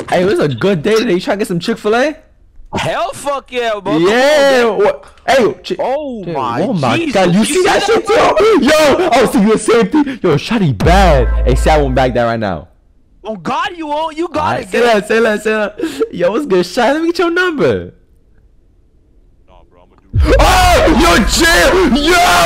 Hey, it was a good day today. You trying to get some Chick-fil-A? Hell fuck yeah, bro. Yeah. What? Hey. Oh my. Oh my Jesus. God. You see that shit too? Yo. Oh, see the same thing. Yo, Shotty bad. Hey, say I won't back that right now. Oh God, you won't. You got it. Say that. Yo, what's good, Shotty? Let me get your number. Nah, bro, I'm gonna do. Oh, yo, chill. Yo.